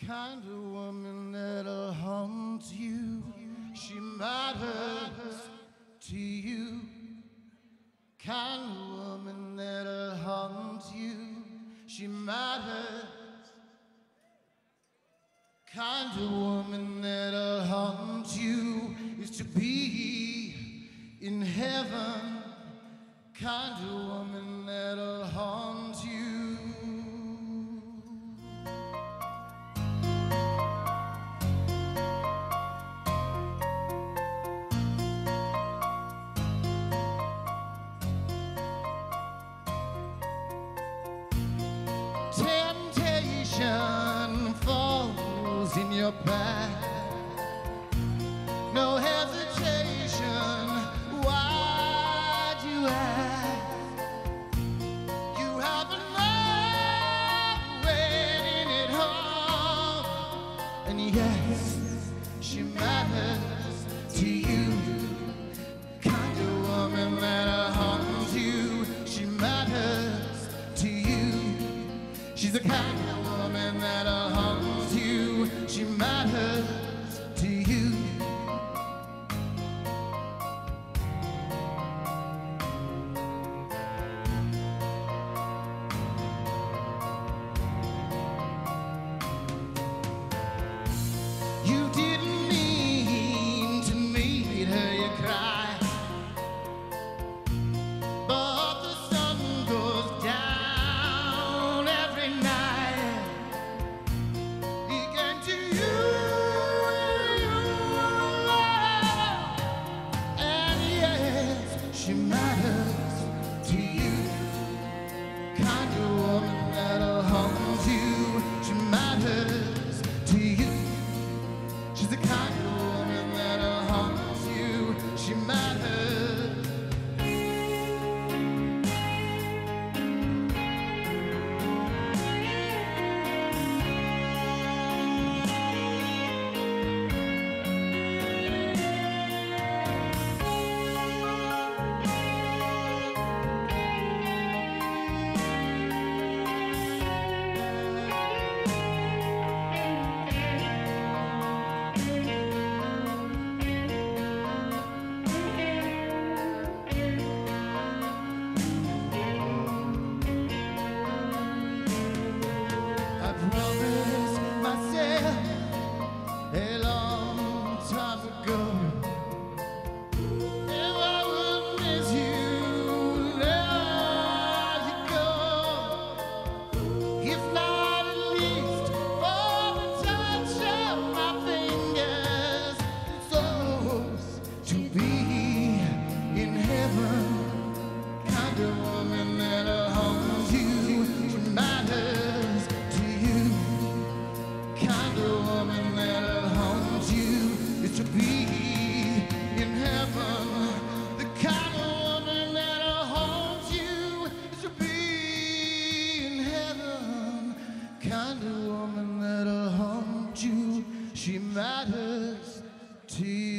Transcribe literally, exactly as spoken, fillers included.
kind of woman that'll haunt you. She matters to you. Kind of woman that'll haunt you. She matters. Kind of woman that'll haunt you is to be in heaven. Kind of woman that'll haunt you. Temptation falls in your path. No hesitation, why'd you ask? You haven't known waiting at home. And yes, she matters to you. Kind of woman that'll haunt you. She matters to you. She's the kind of woman that'll haunt you. She matters to you. You didn't mean to meet her, you cry. But the sun goes down every night. Again to you, and yes, she matters to you. Kind of woman that'll haunt you. She matters to you. She's the kind of woman that'll haunt you. She matters. I promised myself a long time ago if I would miss you, there you go. If not at least for the touch of my fingers, souls to be in heaven. Kind of woman that'll haunt you. She matters to you. Kind of woman that'll haunt you is to be in heaven. The kind of woman that'll haunt you is to be in heaven. Kind of woman that'll haunt you. She matters to you.